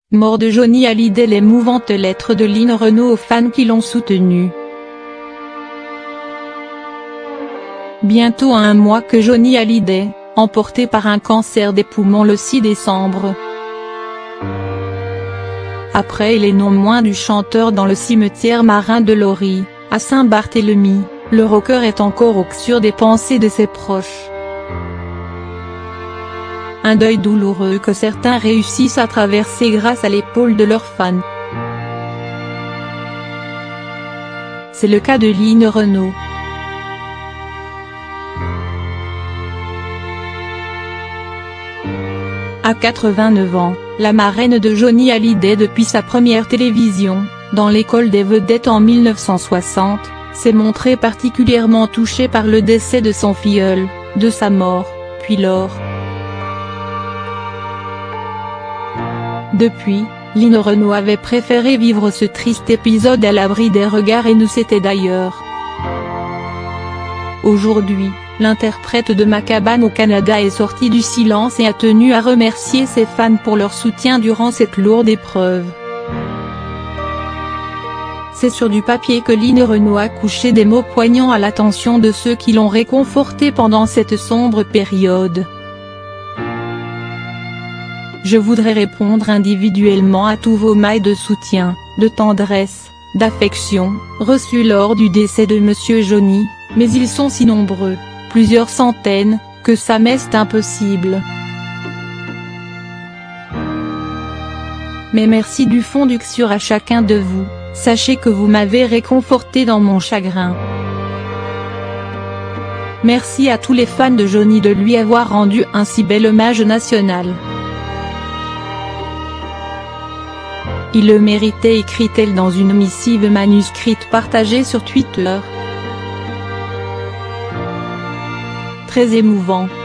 Mort de Johnny Hallyday, l'émouvante lettre de Lynn Renaud aux fans qui l'ont soutenu. Bientôt à un mois que Johnny Hallyday, emporté par un cancer des poumons le 6 décembre. Après il est non moins du chanteur dans le cimetière marin de Lorry, à Saint-Barthélemy, le rocker est encore au cœur des pensées de ses proches. Un deuil douloureux que certains réussissent à traverser grâce à l'épaule de leurs fans. C'est le cas de Lynn Renaud. À 89 ans, la marraine de Johnny Hallyday depuis sa première télévision, dans l'école des vedettes en 1960, s'est montrée particulièrement touchée par le décès de son filleul, de sa mort, puis l'or. Depuis, Lynn Renaud avait préféré vivre ce triste épisode à l'abri des regards et ne s'était d'ailleurs. Aujourd'hui, l'interprète de Ma cabane au Canada est sortie du silence et a tenu à remercier ses fans pour leur soutien durant cette lourde épreuve. C'est sur du papier que Lynn Renaud a couché des mots poignants à l'attention de ceux qui l'ont réconforté pendant cette sombre période. Je voudrais répondre individuellement à tous vos mails de soutien, de tendresse, d'affection, reçus lors du décès de Monsieur Johnny, mais ils sont si nombreux, plusieurs centaines, que ça m'est impossible. Mais merci du fond du cœur à chacun de vous, sachez que vous m'avez réconforté dans mon chagrin. Merci à tous les fans de Johnny de lui avoir rendu un si bel hommage national. Il le méritait, écrit-elle dans une missive manuscrite partagée sur Twitter. Très émouvant.